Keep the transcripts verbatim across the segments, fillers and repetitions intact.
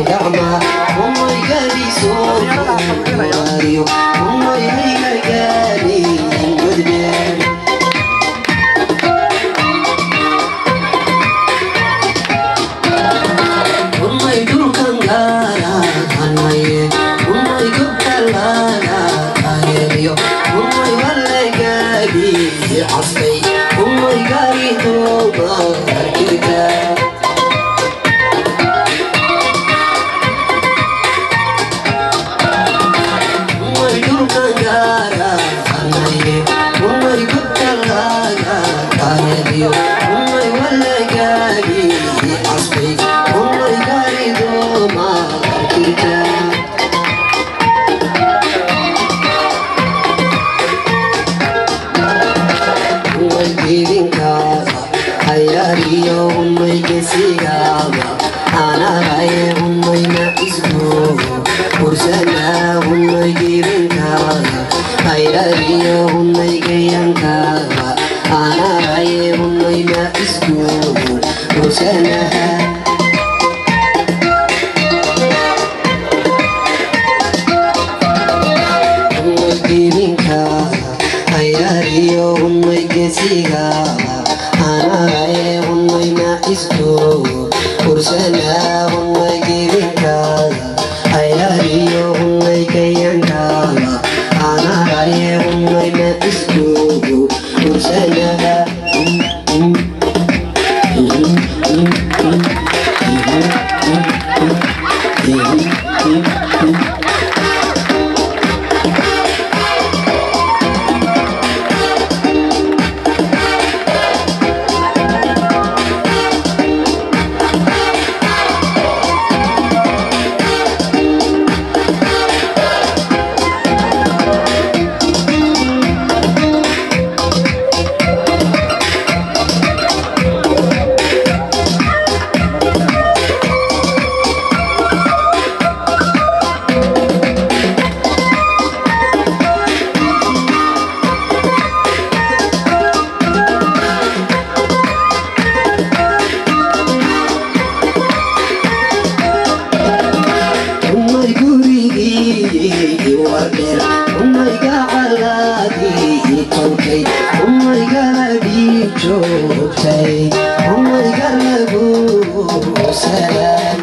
gacma umay galiso wariyo umay haygagali gudbeen umay dulkan gaara hanaye umay gobtalana ayeliyo umay walagali asbay umay gali toba harkirka umay walagali asbay umay gali toba harkirka umay gidinkaada hayariyo umay gesigaada anagaye umayna isgoogo kursana umay gidinkaada hayariyo umay gayankaada anagaye umayna isgoogo kursana umay gidinkaada hayariyo umay gesigaada anagaye umayna isgoogo kursana umay gidinkaada hayariyo umay gayankaada anagaye umayna isgoogo kursana umay gacalaadii tolkay umay galadii joogtay umay galagu salaan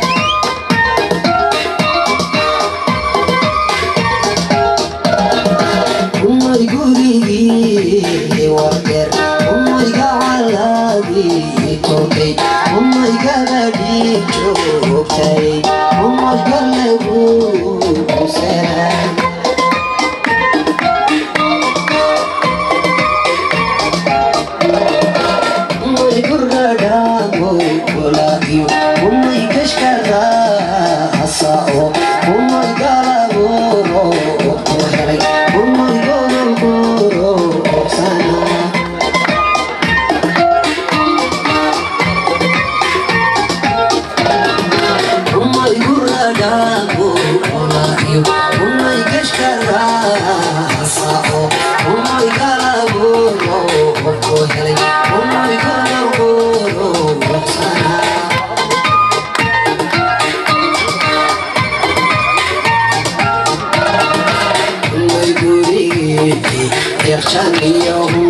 umay gurigii wardeer umay gacalaadii tolkay umay galadii joogtay umay galagu salaan umay kashkada asao umay galagoro helay umay gologoro sana umay guradago olayo umay kashkada asao umay galagoro helay umay gologoro sana Yakshan iyo